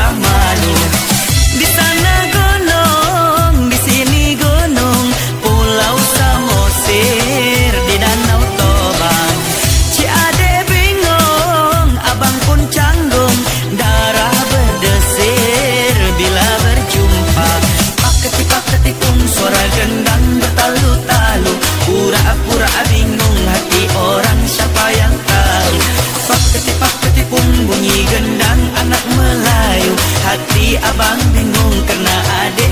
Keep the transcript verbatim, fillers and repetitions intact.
rasa malu. Di sana gunung, di sini gunung, Pulau Samosir, di Danau Toba. Ciade bingung, abang pun canggung, darah berdesir bila berjumpa. Paketi-paketi pun suara gendang bertalu-talu, pura-pura bingung hati orang siapa yang tahu. Paketi-paketi pun bunyi gendang anak Melayu, hati abang bingung karena ada